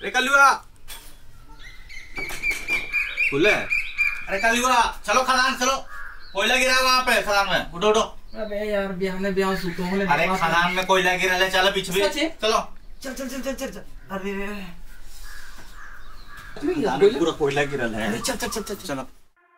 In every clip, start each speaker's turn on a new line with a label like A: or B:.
A: अरे कलुआ खुले। अरे कलुआ चलो खदान चलो, कोयला गिरा वहाँ पे खदान में, उठो उठो।
B: अबे यार बिहाने बिहान सुतो होले।
A: अरे खदान में कोयला गिरा ले, चलो पीछे भी चलो।
B: चल चल चल चल चल। अरे
A: पूरा कोयला गिरा है।
B: चल चल चल चल
A: चलो।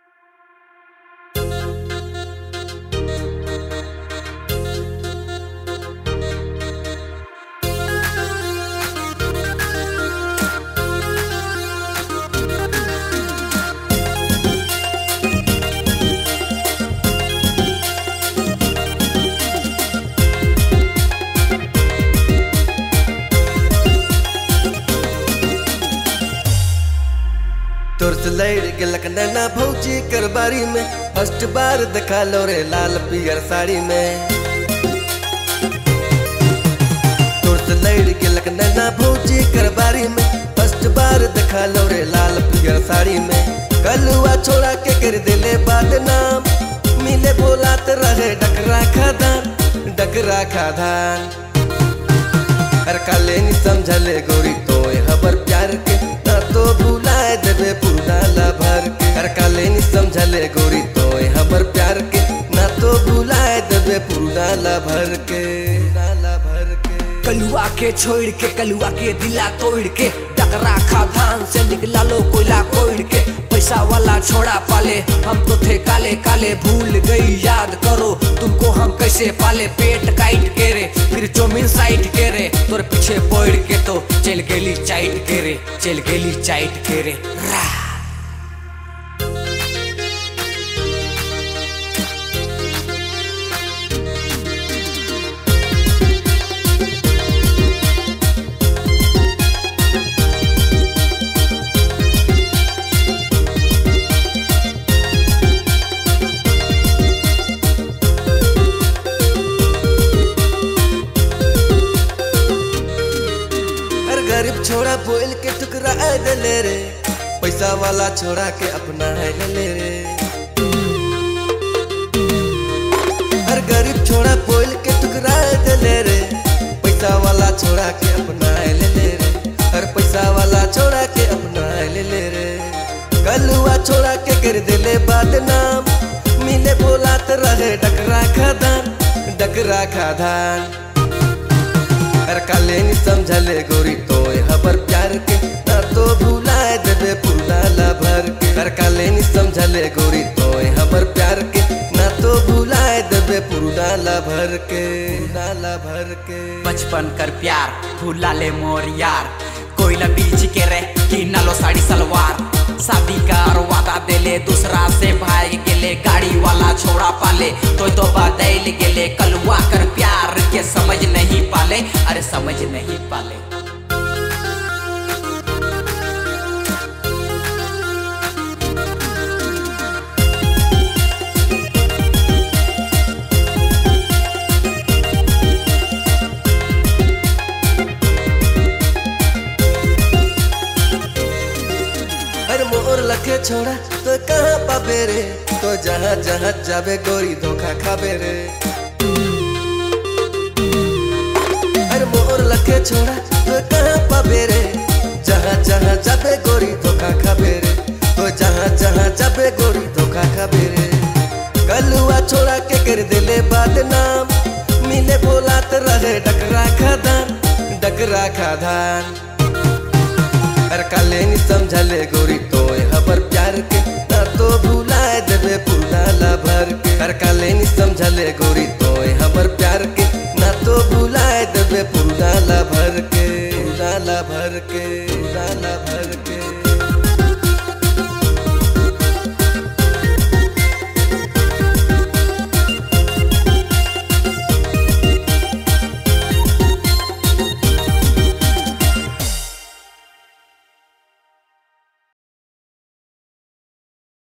C: तोर से लड़ गेलक नैना भौजी करबारी में, फर्स्ट बार देखा लो रे लाल पियर साड़ी में। तोर से लड़ गेलक नैना भौजी करबारी में, फर्स्ट बार देखा लो रे लाल पियर साड़ी में। कलुआ छोड़ा के कर दिले बदनाम, मिले बोलात रहे डकरा खादान डकरा खादान। हर काले नी समझले गोरी तो हबर प्यार के, ना तो भुलाए देवे पूरा भर के। हर काले नी समझले गोरी तो हबर प्यार के, ना तो भुलाए देवे पूरा भर के।
B: कलुआ के छोड़ के, कलुआ के दिला तोड़ के, डकरा खादान से निकला लो कोयला कोड़ के। पैसा वाला छोड़ा पाले, हम तो थे काले काले, भूल गई याद करो तुमको हम कैसे पाले। पेट काट के रे फिर जमीन साइड के रे, तोर पीछे पड़ के तो चल गेली चाइट के रे, चल गेली चाइट के रे।
C: गरीब छोड़ा बोल के टुकरा दले रे, पैसा वाला छोड़ा के अपना है ले रे। हर गरीब छोड़ा बोल के टुकरा दले रे, पैसा वाला छोड़ा के अपना है ले रे। हर पैसा वाला छोड़ा के अपना है ले रे। कलुआ छोड़ा के कर दिले बदनाम, मिले बोलात रहे डकरा खादान डकरा खादान। हर काले नी समझले गोरी तो हबर प्यार के, ना तो भुलाए देवे पूरा भर के। हर काले नी समझले गोरी तो हबर प्यार के, ना तो भुलाए देवे पूरा भर के भर के।
B: बचपन कर प्यार भूला ले मोर यार, कोयला बीच के रे कि नालो साड़ी सलवार। शादी का वादा देले दूसरा से भाग गेले, गाड़ी वाला छोड़ा पाले तो बदल गेले। कलुआ कर प्यार के समझ नहीं पाले, अरे समझ नहीं पाले।
C: मोर लखे छोड़ा तो कहाँ पाबे रे, तो जहाँ जहाँ जाबे गोरी धोखा खाबे रे। अरे मोर लखे छोड़ा तो कहाँ पाबे रे, जहाँ जहाँ जाबे गोरी धोखा खाबे रे। तो जहाँ जहाँ जाबे गोरी धोखा खाबे रे। कलुआ छोड़ा के कर दिले बदनाम, मिले बोलात रहे डकरा खादान डकरा खादान। हर काले नी समझले गोरी तो हबर प्यार के, ना तो भुलाए देवे पूरा भर के। हर काले नी समझले गोरी तो हबर प्यार के, ना तो भुलाए देवे पूरा भर के।